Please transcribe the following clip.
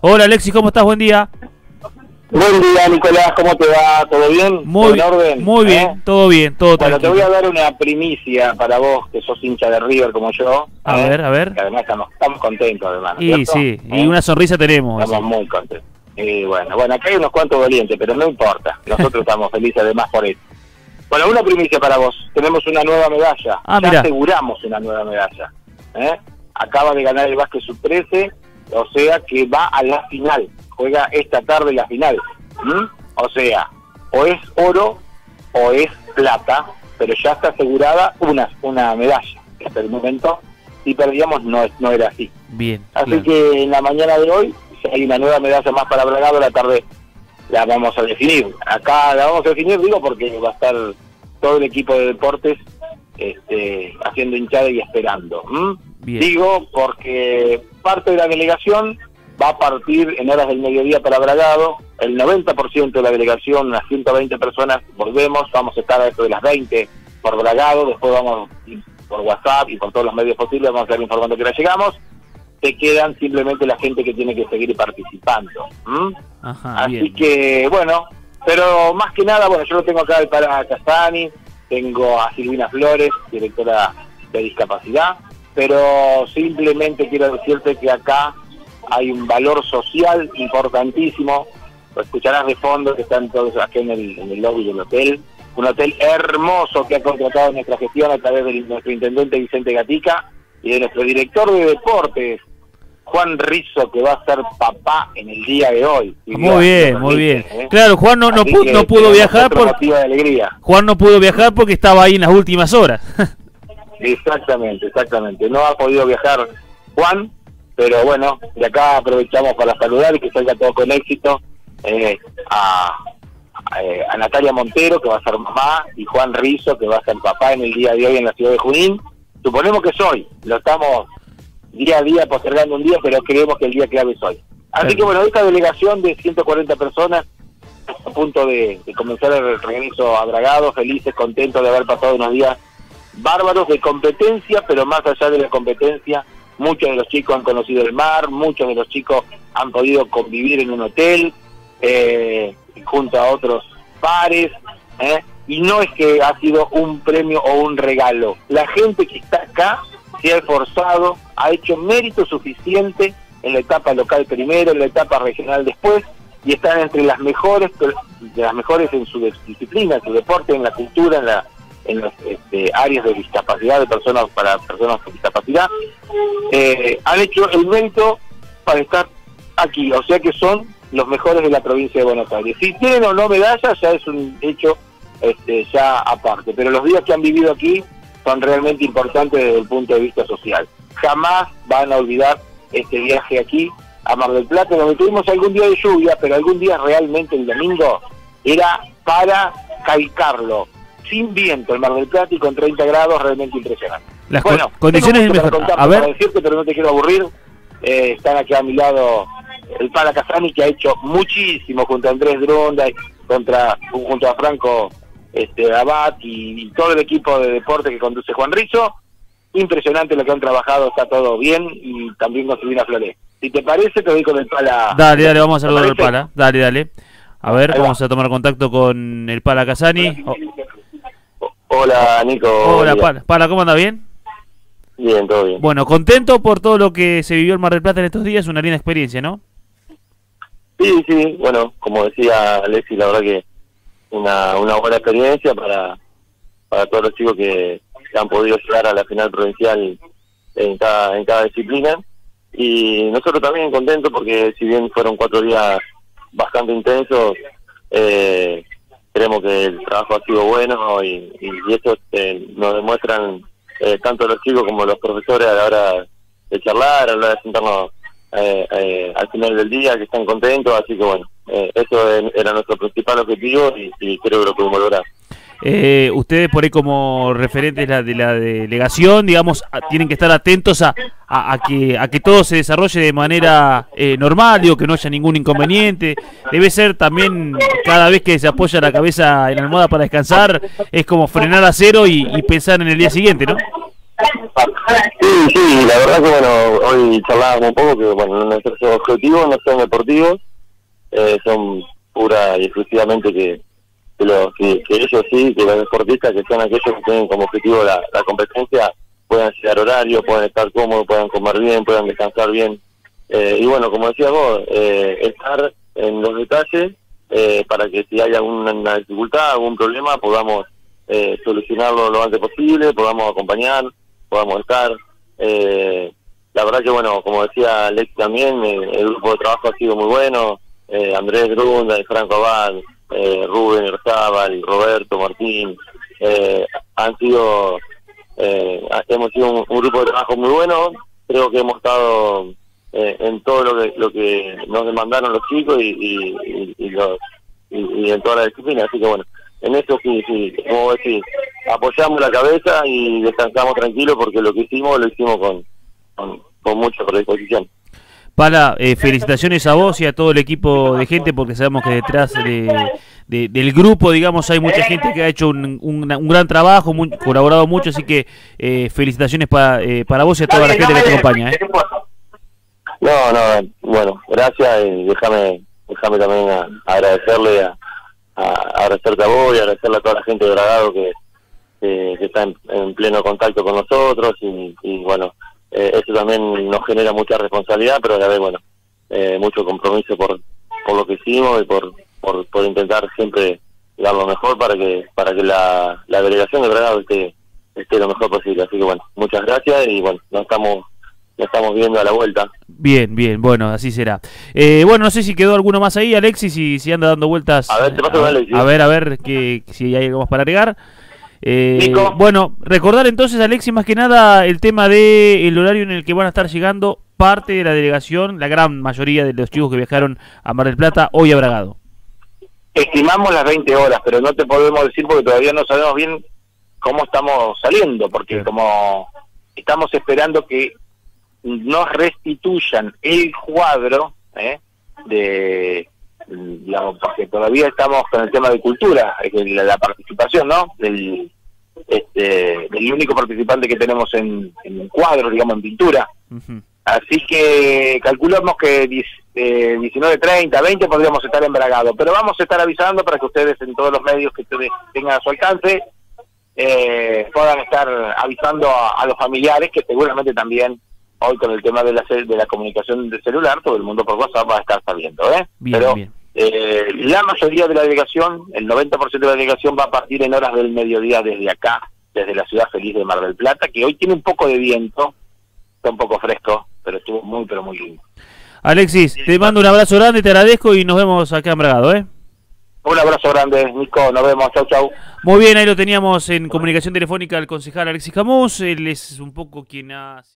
Hola Alexis, ¿cómo estás? Buen día. Buen día, Nicolás, ¿cómo te va? ¿Todo bien? Muy bien, todo bien, todo Bueno, tranquilo. te voy a dar una primicia para vos, que sos hincha de River como yo. A ver. Que además estamos contentos, además, Y ¿cierto? sí, y una sonrisa tenemos. Estamos muy contentos. Y bueno, acá hay unos cuantos dolientes, pero no importa. Nosotros estamos felices además por eso. Bueno, una primicia para vos. Tenemos una nueva medalla. Ah, ya mirá. aseguramos una nueva medalla. Acaba de ganar el Vázquez Sub-13, o sea que va a la final. Juega esta tarde la final. O sea, o es oro o es plata, pero ya está asegurada una medalla. Hasta el momento, si perdíamos, no era así. Bien. Así claro. que en la mañana de hoy, si hay una nueva medalla más para Bragado, la tarde la vamos a definir. Acá la vamos a definir, digo, porque va a estar todo el equipo de deportes haciendo hinchada y esperando. Bien. Digo, porque parte de la delegación va a partir en horas del mediodía para Bragado. El 90% de la delegación, unas 120 personas, vamos a estar a esto de las 20 por Bragado, después vamos por WhatsApp y por todos los medios posibles, vamos a estar informando que ya llegamos. Se quedan simplemente la gente que tiene que seguir participando. Ajá, Así bien. que, bueno, pero más que nada, bueno, yo lo tengo acá al Pala Casani, tengo a Silvina Flores, directora de discapacidad, pero simplemente quiero decirte que acá hay un valor social importantísimo. Lo escucharás de fondo que están todos aquí en el lobby del hotel. Un hotel hermoso que ha contratado nuestra gestión a través de nuestro intendente Vicente Gatica y de nuestro director de deportes, Juan Rizzo, que va a ser papá en el día de hoy. Muy bien. Claro, Juan no pudo viajar motivo de alegría. Juan no pudo viajar porque estaba ahí en las últimas horas. Exactamente. No ha podido viajar Juan, pero bueno, de acá aprovechamos para saludar y que salga todo con éxito a Natalia Montero, que va a ser mamá, y Juan Rizzo, que va a ser papá en el día de hoy en la ciudad de Junín. Suponemos que es hoy, lo estamos día a día postergando un día, pero creemos que el día clave es hoy. Así que bueno, esta delegación de 140 personas a punto de comenzar el regreso a Bragado, felices, contentos de haber pasado unos días bárbaros de competencia, pero más allá de la competencia, muchos de los chicos han conocido el mar, muchos de los chicos han podido convivir en un hotel junto a otros pares, y no es que ha sido un premio o un regalo. La gente que está acá se ha esforzado, ha hecho mérito suficiente en la etapa local primero, en la etapa regional después, y están entre las mejores en su disciplina, en su deporte, en la cultura, en las áreas de discapacidad para personas con discapacidad. Han hecho el mérito para estar aquí, o sea que son los mejores de la provincia de Buenos Aires. Si tienen o no medallas ya es un hecho ya aparte, pero los días que han vivido aquí son realmente importantes desde el punto de vista social. Jamás van a olvidar este viaje aquí a Mar del Plata, donde tuvimos algún día de lluvia, pero algún día realmente el domingo era para calcarlo, sin viento en Mar del Plata y con 30 grados, realmente impresionante. Las bueno, condiciones tengo mucho mejor. para A ver, para decirte, pero no te quiero aburrir. Están aquí a mi lado el Pala Casani, que ha hecho muchísimo junto a Andrés Dronda, junto a Franco Abad y todo el equipo de deporte que conduce Juan Rizzo. Impresionante lo que han trabajado, está todo bien, y también con Silvina Flores. Si te parece, te doy con el Pala. dale, vamos a saludar al parece? Pala. Dale. A ver, Ahí vamos va. a tomar contacto con el Pala Casani. Hola, Nico. Hola, Pala, ¿cómo anda? ¿Bien? Bien, todo bien. Bueno, contento por todo lo que se vivió en Mar del Plata en estos días, una linda experiencia, ¿no? Sí, bueno, como decía Alexis, la verdad que una buena experiencia para todos los chicos que han podido llegar a la final provincial en cada disciplina, y nosotros también contentos porque si bien fueron 4 días bastante intensos, creemos que el trabajo ha sido bueno y eso nos demuestran tanto los chicos como los profesores a la hora de charlar, a la hora de sentarnos al final del día, que están contentos. Así que bueno, eso era nuestro principal objetivo y creo que lo pudimos lograr. Ustedes por ahí como referentes de la delegación, digamos, tienen que estar atentos a que todo se desarrolle de manera normal, digo, que no haya ningún inconveniente. Debe ser también, cada vez que se apoya la cabeza en la almohada para descansar, es como frenar a cero y pensar en el día siguiente, ¿no? Sí, sí, la verdad que bueno, hoy charlábamos un poco que bueno, nuestros objetivos no son deportivos, son pura y exclusivamente que ellos sí, que los deportistas que son aquellos que tienen como objetivo la competencia, puedan llegar horario, puedan estar cómodos, puedan comer bien, puedan descansar bien. Y bueno, como decías vos, estar en los detalles para que si hay alguna dificultad, algún problema, podamos solucionarlo lo antes posible, podamos acompañar, podamos estar. La verdad que bueno, como decía Alex también, el grupo de trabajo ha sido muy bueno, Andrés Grunda, Franco Abad, Rubén Erzábal, Roberto Martín, han sido, hemos sido un grupo de trabajo muy bueno. Creo que hemos estado en todo lo que nos demandaron los chicos y en toda la disciplina, así que bueno, en eso sí, como decís, apoyamos la cabeza y descansamos tranquilos porque lo hicimos con mucha predisposición. Pala, felicitaciones a vos y a todo el equipo de gente, porque sabemos que detrás del grupo, digamos, hay mucha gente que ha hecho un gran trabajo, colaborado mucho, así que felicitaciones para vos y a toda la gente que te acompaña. No, bueno, gracias y déjame también agradecerle agradecerte a vos y agradecerle a toda la gente de Bragado que está en pleno contacto con nosotros y bueno, eso también nos genera mucha responsabilidad, pero a la vez, bueno, mucho compromiso por lo que hicimos y por intentar siempre dar lo mejor para que la delegación de Bragado esté lo mejor posible. Así que bueno, muchas gracias y bueno, nos estamos viendo a la vuelta. Bien, bueno, así será. Bueno, no sé si quedó alguno más ahí, Alexis, si anda dando vueltas. A ver, te paso con Alexis. A ver si hay algo más para agregar. Bueno, recordar entonces, Alexis, más que nada el tema del horario en el que van a estar llegando parte de la delegación, la gran mayoría de los chicos que viajaron a Mar del Plata hoy a Bragado. Estimamos las 20 horas, pero no te podemos decir porque todavía no sabemos bien cómo estamos saliendo, porque como estamos esperando que nos restituyan el cuadro digamos, porque todavía estamos con el tema de cultura, la participación, ¿no? Del único participante que tenemos en cuadros, digamos, en pintura. Así que calculamos que 19, 30, 20 podríamos estar en Bragado, pero vamos a estar avisando para que ustedes en todos los medios que ustedes tengan a su alcance puedan estar avisando a los familiares, que seguramente también hoy con el tema de la comunicación de celular, todo el mundo por WhatsApp va a estar sabiendo, pero bien. La mayoría de la delegación, el 90% de la delegación va a partir en horas del mediodía desde acá, desde la ciudad feliz de Mar del Plata, que hoy tiene un poco de viento, está un poco fresco, pero estuvo muy lindo. Alexis, te mando un abrazo grande, te agradezco y nos vemos acá en Bragado, Un abrazo grande, Nico, nos vemos, chau. Muy bien, ahí lo teníamos en comunicación telefónica el concejal Alexis Camus, él es un poco quien ha...